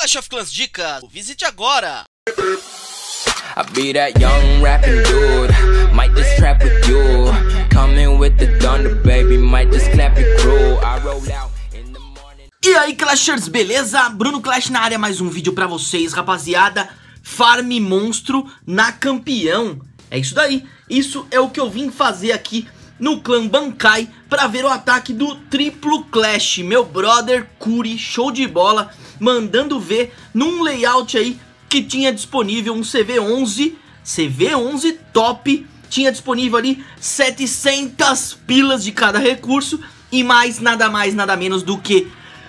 Clash of Clans Dicas, visite agora! I be that young rapping dude, might just trap with you. Coming with the thunder, baby, might just clap it crew. I roll out in the morning. E aí, Clashers, beleza? Bruno Clash na área, mais um vídeo pra vocês, rapaziada. Farm monstro na campeão. É isso daí, isso é o que eu vim fazer aqui no clã Bankai pra ver o ataque do triplo Clash. Meu brother Curi, show de bola, mandando ver num layout aí que tinha disponível um CV11 top. Tinha disponível ali 700 pilas de cada recurso e nada mais, nada menos do que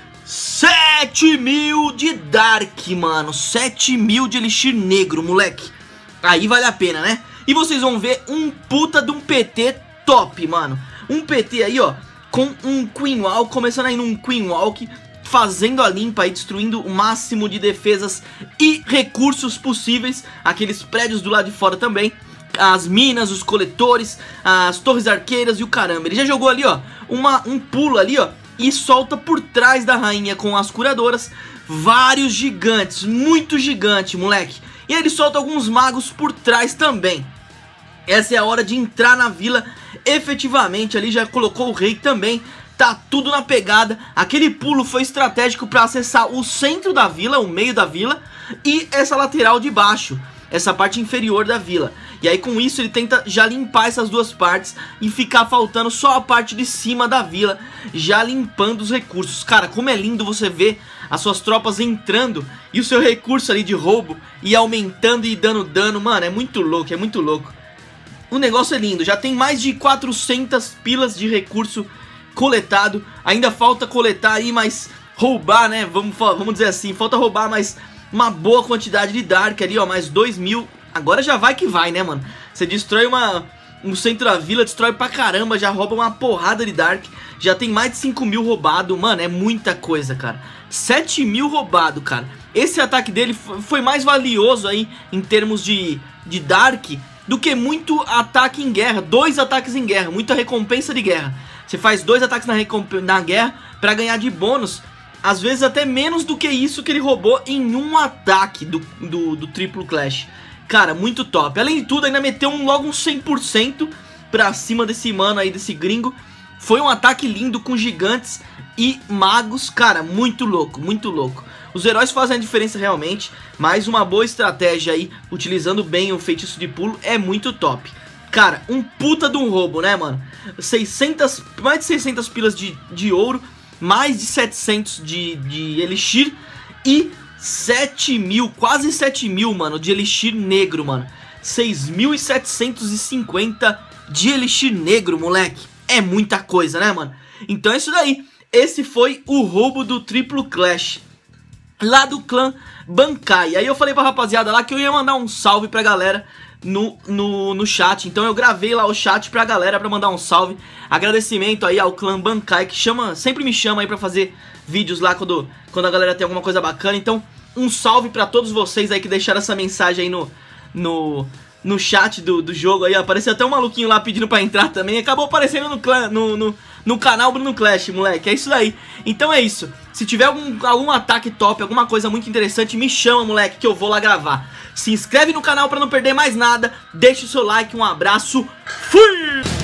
7.000 de Dark, mano. 7.000 de Elixir Negro, moleque. Aí vale a pena, né? E vocês vão ver um puta de um PT top, mano. Um PT aí, ó, com um Queen Walk, começando aí num Queen Walk, fazendo a limpa e destruindo o máximo de defesas e recursos possíveis. Aqueles prédios do lado de fora também, as minas, os coletores, as torres arqueiras e o caramba. Ele já jogou ali, ó, um pulo ali, ó, e solta por trás da rainha com as curadoras vários gigantes, muito gigante, moleque. E ele solta alguns magos por trás também. Essa é a hora de entrar na vila efetivamente. Ali já colocou o rei também. Tá tudo na pegada. Aquele pulo foi estratégico para acessar o centro da vila, o meio da vila, e essa lateral de baixo, essa parte inferior da vila. E aí com isso ele tenta já limpar essas duas partes e ficar faltando só a parte de cima da vila, já limpando os recursos. Cara, como é lindo você ver as suas tropas entrando e o seu recurso ali de roubo e aumentando e dando dano. Mano, é muito louco, é muito louco. O negócio é lindo, já tem mais de 400 pilas de recurso coletado. Ainda falta coletar aí, mas roubar, né, vamos dizer assim, falta roubar mais uma boa quantidade de Dark ali, ó, mais 2.000. Agora já vai que vai, né, mano? Você destrói um centro da vila, destrói pra caramba, já rouba uma porrada de Dark. Já tem mais de 5.000 roubado, mano, é muita coisa, cara. 7.000 roubado, cara. Esse ataque dele foi mais valioso aí em termos de Dark do que muito ataque em guerra. 2 ataques em guerra, muita recompensa de guerra. Você faz 2 ataques na guerra pra ganhar de bônus, às vezes até menos do que isso que ele roubou em um ataque do triplo Clash. Cara, muito top. Além de tudo, ainda meteu logo um 100% pra cima desse mano aí, desse gringo. Foi um ataque lindo com gigantes e magos. Cara, muito louco, muito louco. Os heróis fazem a diferença realmente, mas uma boa estratégia aí, utilizando bem o feitiço de pulo, é muito top. Cara, um puta de um roubo, né, mano? Mais de 600 pilas de ouro, mais de 700 de elixir e 7.000, quase 7.000, mano, de elixir negro, mano. 6.750 de elixir negro, moleque. É muita coisa, né, mano? Então é isso daí. Esse foi o roubo do triplo Clash lá do clã Bankai. Aí eu falei pra rapaziada lá que eu ia mandar um salve pra galera no chat. Então eu gravei lá o chat pra galera pra mandar um salve. Agradecimento aí ao clã Bankai, que sempre me chama aí pra fazer vídeos lá quando a galera tem alguma coisa bacana. Então um salve pra todos vocês aí que deixaram essa mensagem aí no chat do jogo aí. Apareceu até um maluquinho lá pedindo pra entrar também. Acabou aparecendo no canal Bruno Clash, moleque. É isso daí. Então é isso. Se tiver algum ataque top, alguma coisa muito interessante, me chama, moleque, que eu vou lá gravar. Se inscreve no canal pra não perder mais nada. Deixa o seu like, um abraço. Fui!